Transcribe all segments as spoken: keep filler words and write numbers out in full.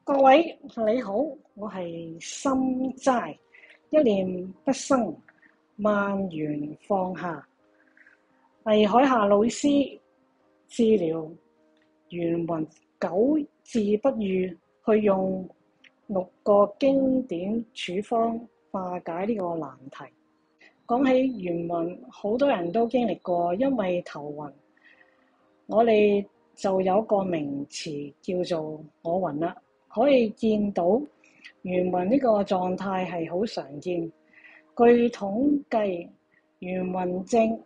各位你好，我係心齋，一念不生，萬緣放下。倪海霞老師治療原魂久治不愈，去用六個經典處方化解呢個難題。講起原魂，好多人都經歷過，因為頭暈，我哋就有個名詞叫做我暈啦。可以見到原魂呢個狀態係好常見。據統計，原魂症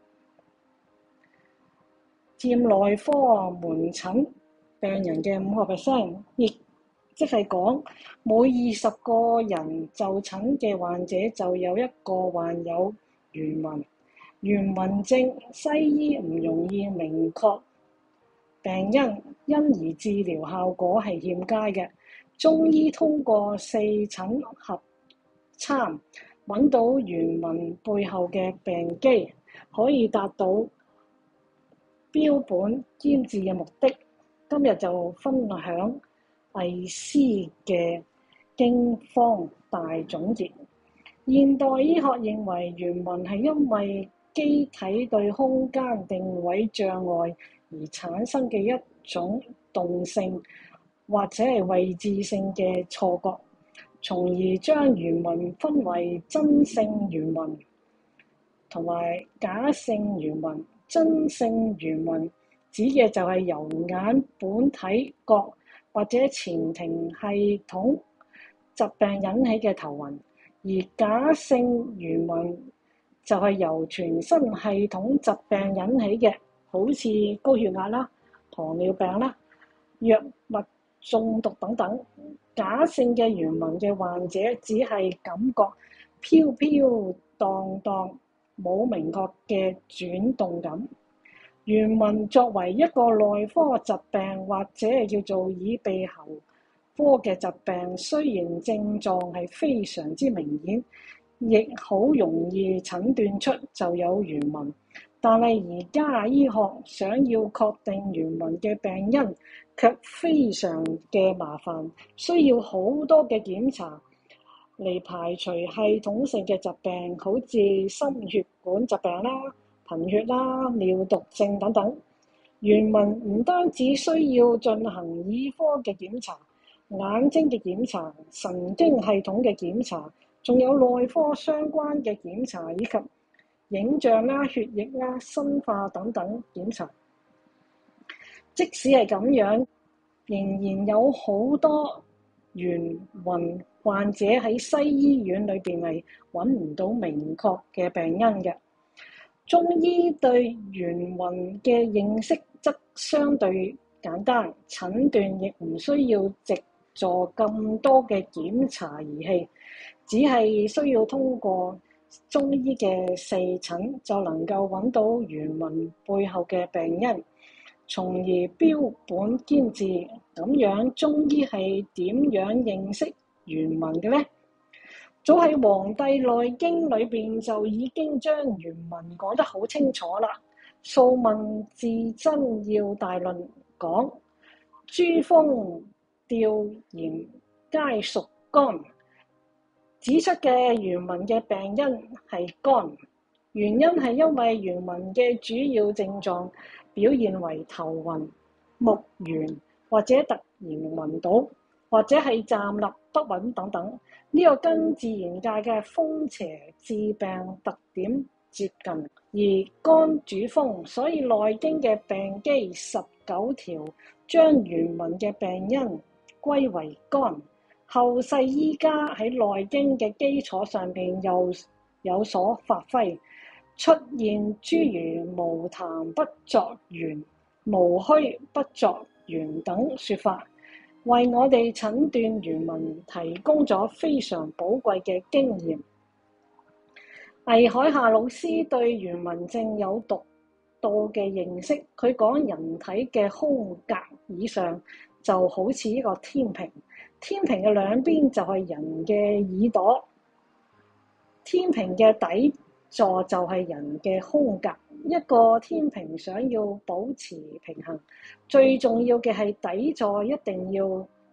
佔內科門診病人嘅五個 percent， 亦即係講每二十個人就診嘅患者就有一個患有原魂。原魂症西醫唔容易明確病因，因而治療效果係欠佳嘅。中醫通過四診合參揾到原魂背後嘅病機，可以達到標本兼治嘅目的。今日就分享魏師嘅經方大總結。現代醫學認為原魂係因為機體對空間定位障礙而產生嘅一種動性或者係位置性嘅錯覺，從而將原魂分為真性原魂同埋假性原魂。真性原魂指嘅就係由眼本體覺或者前庭系統疾病引起嘅頭暈，而假性原魂就係由全身系統疾病引起嘅，好似高血壓啦、糖尿病啦、藥物中毒等等。假性嘅原魂嘅患者只係感覺飄飄蕩蕩，冇明確嘅轉動感。原魂作為一個內科疾病或者係叫做耳鼻喉科嘅疾病，雖然症狀係非常之明顯，亦好容易診斷出就有原魂，但係而家醫學想要確定原魂嘅病因，卻非常嘅麻煩，需要好多嘅檢查嚟排除系統性嘅疾病，好似心血管疾病啦、貧血啦、尿毒症等等。原魂唔單止需要進行耳科嘅檢查、眼睛嘅檢查、神經系統嘅檢查，仲有內科相關嘅檢查，以及影像啦、血液啦、生化等等檢查。即使係咁樣，仍然有好多原魂患者喺西醫院裏邊係揾唔到明確嘅病因嘅。中醫對原魂嘅認識則相對簡單，診斷亦唔需要藉助咁多嘅檢查儀器，只係需要通過中醫嘅四診就能夠揾到原魂背後嘅病因，從而標本兼治。咁樣中醫係點樣認識原魂嘅呢？早喺《黃帝內經》裏邊就已經將原魂講得好清楚啦。《素問治真要大論》講：諸風調炎皆屬肝，指出嘅原魂嘅病因係肝，原因係因為原魂嘅主要症狀表現為頭暈、目眩或者突然暈倒，或者係站立不穩等等。呢、這個跟自然界嘅風邪致病特點接近，而肝主風，所以《內經》嘅病機十九條將原魂嘅病因歸為肝。後世醫家喺《內經》嘅基礎上邊又有所發揮，出現諸如無痰不作原、無虛不作原等說法，為我哋診斷原魂提供咗非常寶貴嘅經驗。倪海霞老師對原魂症有獨到嘅認識，佢講人體嘅胸甲以上就好似一個天平，天平嘅兩邊就係人嘅耳朵，天平嘅底座就係人嘅胸甲。一個天平想要保持平衡，最重要嘅係底座一定要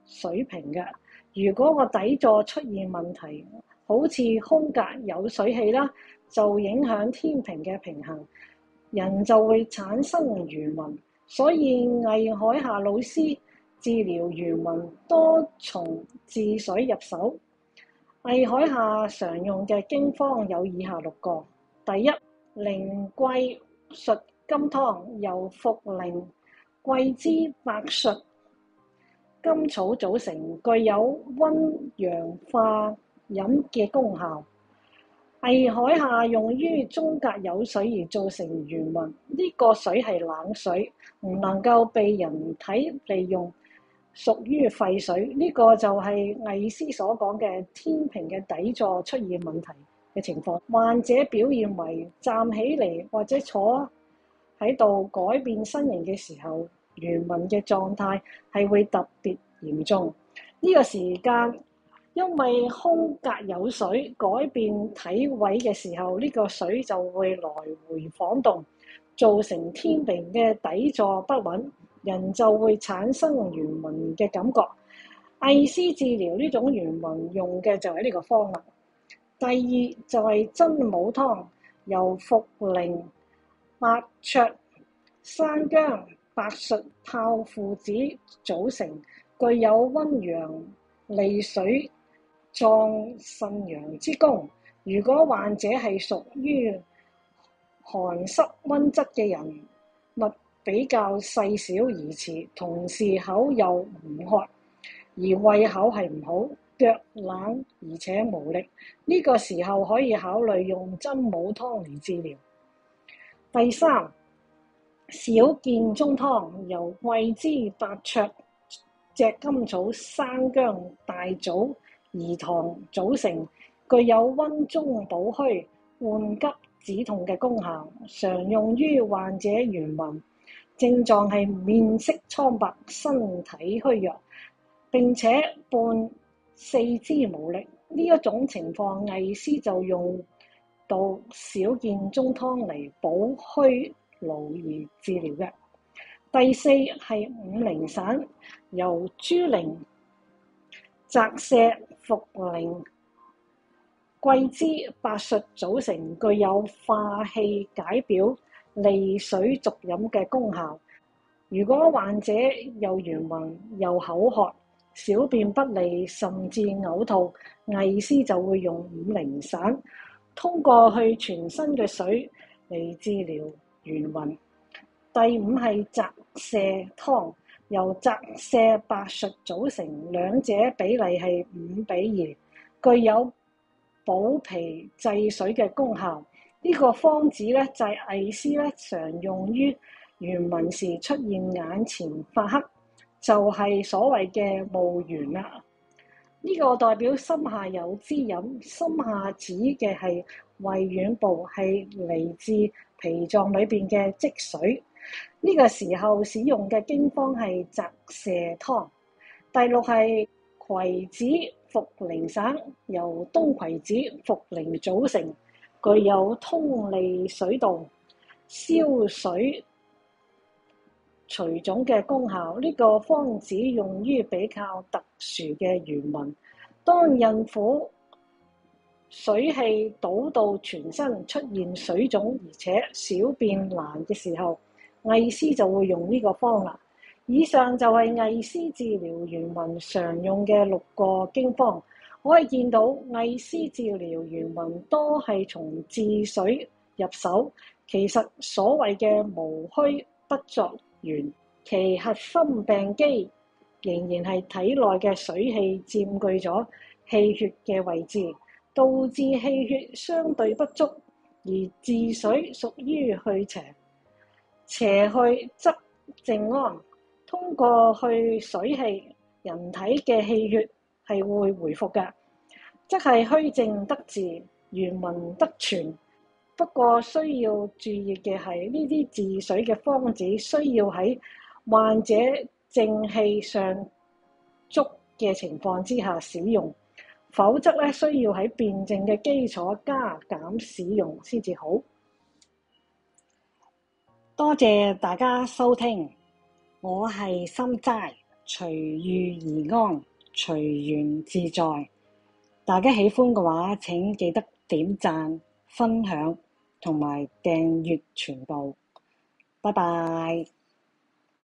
水平嘅。如果個底座出現問題，好似空格有水氣啦，就影響天平嘅平衡，人就會產生漁紋。所以魏海夏老師治療漁紋多從治水入手。魏海夏常用嘅經方有以下六個：第一，苓桂術金湯，由茯苓、桂枝、白術、甘草組成，具有溫陽化飲嘅功效。魏海夏用於中隔有水而造成漁紋，呢、這個水係冷水，唔能夠被人體利用，屬於廢水。呢、這個就係魏師所講嘅天平嘅底座出現問題嘅情況。患者表現為站起嚟或者坐喺度改變身形嘅時候，漁紋嘅狀態係會特別嚴重。呢、這個時間因為空格有水，改變體位嘅時候，呢、這個水就會來回晃動，造成天平嘅底座不穩，人就會產生漁紋嘅感覺。魏師治療呢種漁紋用嘅就係呢個方法。第二就係真武湯，由茯苓、白芍、生薑、白術、炮附子組成，具有溫陽利水、壯腎陽之功。如果患者係屬於寒濕溫質嘅人，物比較細小而持，同時口又唔渴，而胃口係唔好，腳冷而且無力，呢、這個時候可以考慮用真武湯嚟治療。第三，小建中湯，由桂枝、白芍、炙甘草、生薑、大棗、饴糖組成，具有溫中補虛、緩急止痛嘅功效，常用於患者漁紋，症狀係面色蒼白、身體虛弱，並且伴四肢無力。呢一種情況，魏師就用到小建中湯嚟補虛勞而治療嘅。第四係五苓散，由豬苓、澤瀉、茯苓、桂枝、白術組成，具有化氣解表、利水續飲嘅功效。如果患者有漁紋又口渴、小便不利甚至嘔吐，魏師就會用五苓散，通過去全身嘅水嚟治療漁紋。第五係澤瀉湯，由澤瀉、白術組成，兩者比例係五比二，具有補脾濟水嘅功效。呢、這個方子咧就係魏師咧常用於漁紋時出現眼前發黑，就係、是、所謂嘅墓園啦。呢、這個代表心下有滋飲，心下指嘅係胃軟部，係嚟自脾臟裏邊嘅積水。呢、這個時候使用嘅經方係澤瀉湯。第六係葵子茯苓散，由冬葵子、茯苓組成，具有通利水道、消水除腫嘅功效。呢、這個方子用於比較特殊嘅漁紋，當孕婦水氣倒到全身，出現水腫而且小便難嘅時候，魏師就會用呢個方啦。以上就係魏師治療漁紋常用嘅六個經方。可以見到魏師治療漁紋多係從治水入手。其實所謂嘅無虛不作圓，其核心病機仍然係體內嘅水氣佔據咗氣血嘅位置，導致氣血相對不足，而治水屬於去邪，邪去則正安。通過去水氣，人體嘅氣血係會回復嘅，即係虛症得治，漁紋得全。不過需要注意嘅係，呢啲治水嘅方子需要喺患者正氣上足嘅情況之下使用，否則咧需要喺辨證嘅基礎加減使用先至好。多謝大家收聽，我係心齋。 隨遇而安，隨緣自在。大家喜歡嘅話，請記得點讚、分享同埋訂閱全部。拜拜。